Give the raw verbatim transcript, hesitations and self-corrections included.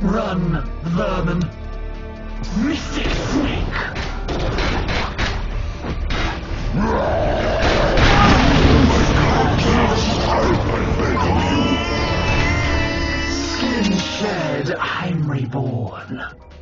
Run, vermin. Mystic Snake! Skin shed, I'm reborn.